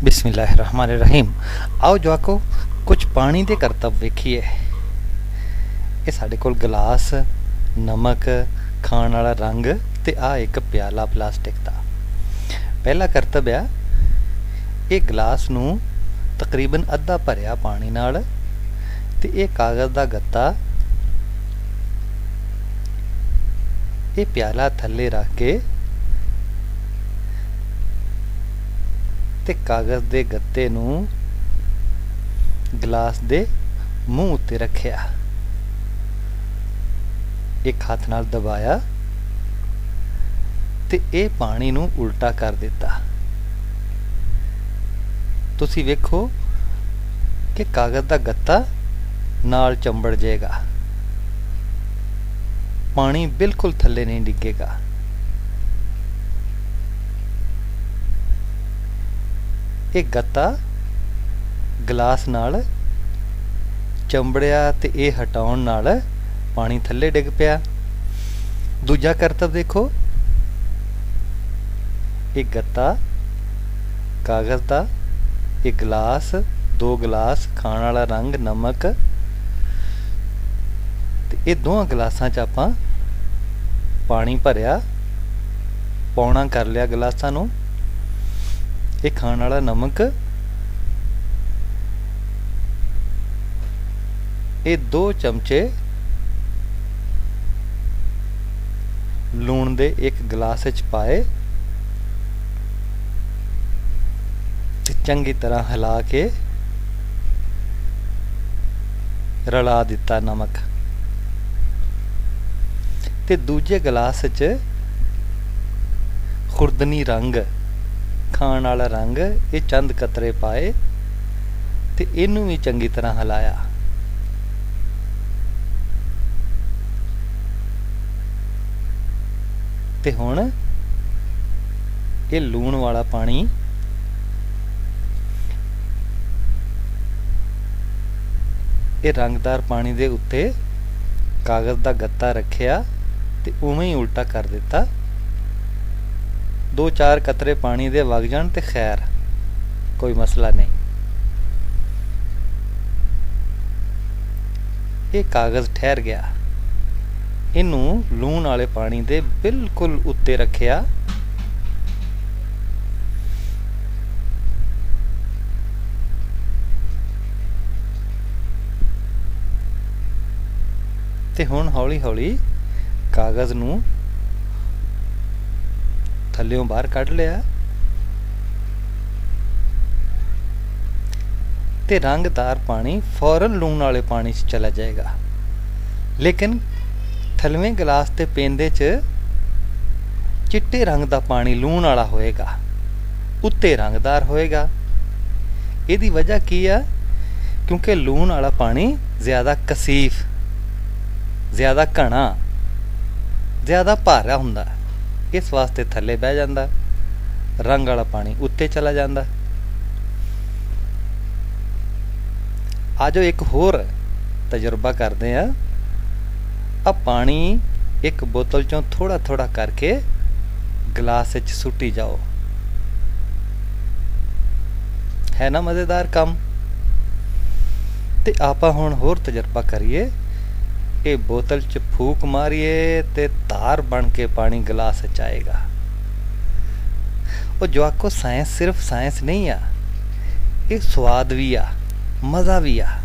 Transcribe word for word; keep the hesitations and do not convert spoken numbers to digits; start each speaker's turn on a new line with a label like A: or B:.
A: बिस्मिल्लाहिर्रहमानिर्रहीम। आओ जवाको कुछ पानी के करतब वेखिए। ये साढ़े कोल गिलास, नमक, खाण वाला रंग ते आ एक प्याला प्लास्टिक का। पहला करतब आ, ये गिलास नूं तकरीबन अद्धा भरिया पानी नाल ते ये कागज़ का गत्ता ये प्याला थल्ले रख के ते कागज़ दे गत्ते नूं गिलास दे मूँह उत्ते रखिया। एक हाथ नाल दबाया ते ये पानी नूं उल्टा कर दिता। तुसी वेखो कि कागज़ दा गत्ता नाल चंबड़ जाएगा, पानी बिल्कुल थल्ले नहीं डिगेगा। ये गत्ता गिलास नाल चंबड़िया ते ये हटाउण नाल पानी थल्ले डिग पिया। दूजा करतब देखो, एक गत्ता कागज़ दा, एक गिलास, दो गिलास, खाण वाला रंग, नमक ते ये दोवां गिलासां च आपां पानी भरिया, पौना कर लिया गिलासां नूं। ये खाण वाला नमक, ये दो चमचे लूण दे एक गिलास च पाए ते चंगी तरह हिला के रला दिता नमक। ते दूजे गिलास च खुरदनी रंग, खाण वाला रंग, ये चंद कतरे पाए ते इनू भी चंगी तरह हिलाया। ते हुण ये लूण वाला पानी ये रंगदार पानी दे उत्ते कागज़ दा गत्ता रखिया ते उवें ही उल्टा कर दिता। दो चार कतरे पानी दे वग जाण ते खैर, कोई मसला नहीं। ये कागज़ ठहर गया। इनू लूण वाले पानी दे बिल्कुल उत्ते रखिया। ते हुण हौली हौली कागज़ नू थल्लियों बाहर कढ़ लिया ते रंगदार पानी फौरन लूण वाले पानी च चला जाएगा। लेकिन थलवें गिलास ते पेंदे च चिट्टे रंग दा पानी लूण वाला होएगा, उत्ते रंगदार होएगा। इहदी वजह की है? क्योंकि लूण वाला पानी ज़्यादा कसीफ, ज़्यादा घना, ज़्यादा भारा हुंदा, इस वास्ते थल्ले बह जांदा। रंग वाला पानी उत्ते चला जांदा। आजो एक होर तजुर्बा करते हैं। अब पानी एक बोतल चों थोड़ा थोड़ा करके गिलास विच सुट्टी जाओ। है ना मज़ेदार काम? ते आपां हुण होर तजुर्बा करिए। ये बोतल च फूक मारिए ते तार बन के पानी गिलास च आएगा। और जवाको साइंस सिर्फ साइंस नहीं आ, ये स्वाद भी आ, मज़ा भी आ।